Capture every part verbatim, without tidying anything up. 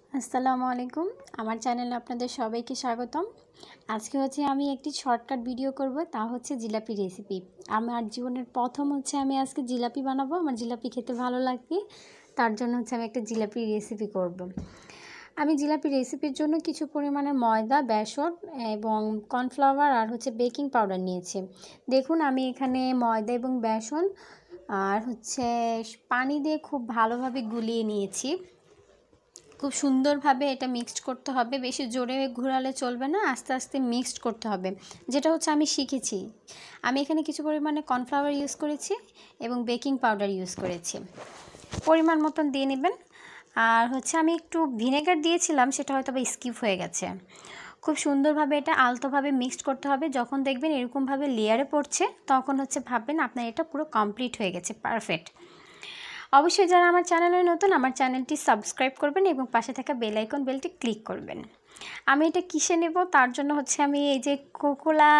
আসসালামু আলাইকুম আমার চ্যানেলে আপনাদের সবাইকে স্বাগতম। আজকে হচ্ছে আমি একটি শর্টকাট ভিডিও করব, তা হচ্ছে জিলাপি রেসিপি। আমার জীবনের প্রথম হচ্ছে আমি আজকে জিলাপি বানাবো। আমার জিলাপি খেতে ভালো লাগে, তার জন্য হচ্ছে আমি একটা জিলাপি রেসিপি করব। আমি জিলাপি রেসিপির জন্য কিছু পরিমাণে ময়দা, বেসন এবং কর্নফ্লাওয়ার আর হচ্ছে বেকিং পাউডার নিয়েছি। দেখুন আমি এখানে ময়দা এবং বেসন আর হচ্ছে পানি দিয়ে খুব ভালোভাবে গুলিয়ে নিয়েছি। খুব সুন্দরভাবে এটা মিক্সড করতে হবে, বেশি জোরে ঘোরালে চলবে না, আস্তে আস্তে মিক্সড করতে হবে। যেটা হচ্ছে আমি শিখেছি। আমি এখানে কিছু পরিমাণে কর্নফ্লাওয়ার ইউজ করেছি এবং বেকিং পাউডার ইউজ করেছি। পরিমাণ মতন দিয়ে নেবেন। আর হচ্ছে আমি একটু ভিনেগার দিয়েছিলাম, সেটা হয়তো বা স্কিপ হয়ে গেছে। খুব সুন্দরভাবে এটা আলতোভাবে মিক্সড করতে হবে। যখন দেখবেন এরকমভাবে লেয়ারে পড়ছে, তখন হচ্ছে ভাববেন আপনার এটা পুরো কমপ্লিট হয়ে গেছে, পারফেক্ট। অবশ্যই যারা আমার চ্যানেলে নতুন, আমার চ্যানেলটি সাবস্ক্রাইব করবেন এবং পাশে থাকা বেল আইকন বেলটি ক্লিক করবেন। আমি এটা কিসে নেব, তার জন্য হচ্ছে আমি এই যে কোকোলা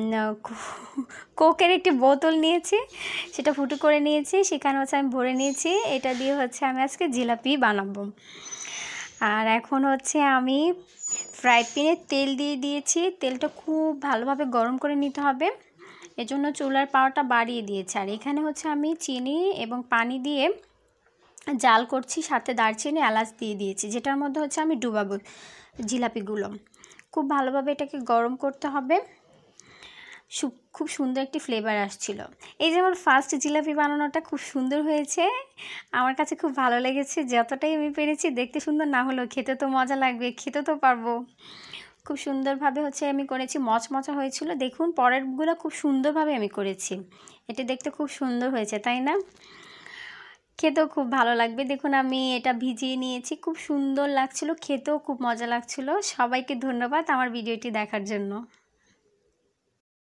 কোকের একটি বোতল নিয়েছি, সেটা ফুটো করে নিয়েছি, সেখানে হচ্ছে আমি ভরে নিয়েছি। এটা দিয়ে হচ্ছে আমি আজকে জিলাপি বানাবো। আর এখন হচ্ছে আমি ফ্রাই প্যানে তেল দিয়ে দিয়েছি। তেলটা খুব ভালোভাবে গরম করে নিতে হবে, এজন্য চুলার পাওয়ারটা বাড়িয়ে দিয়েছি। আর এখানে হচ্ছে আমি চিনি এবং পানি দিয়ে জাল করছি, সাথে দারচিনি এলাচ দিয়ে দিয়েছি, যেটার মধ্যে হচ্ছে আমি ডুবাবো জিলাপিগুলো। খুব ভালোভাবে এটাকে গরম করতে হবে। খুব সুন্দর একটি ফ্লেভার আসছিল। এই যে আমার ফার্স্ট জিলাপি বানানোটা খুব সুন্দর হয়েছে, আমার কাছে খুব ভালো লেগেছে। যতটাই আমি পেরেছি, দেখতে সুন্দর না হলেও খেতে তো মজা লাগবে, খেতে তো পারবো। খুব সুন্দরভাবে হচ্ছে আমি করেছি, মচমচা হয়েছিল। দেখুন পরেরগুলো খুব সুন্দরভাবে আমি করেছি। এটা দেখতে খুব সুন্দর হয়েছে, তাই না? খেতেও খুব ভালো লাগবে। দেখুন আমি এটা ভিজিয়ে নিয়েছি, খুব সুন্দর লাগছিল, খেতেও খুব মজা লাগছিল। সবাইকে ধন্যবাদ আমার ভিডিওটি দেখার জন্য।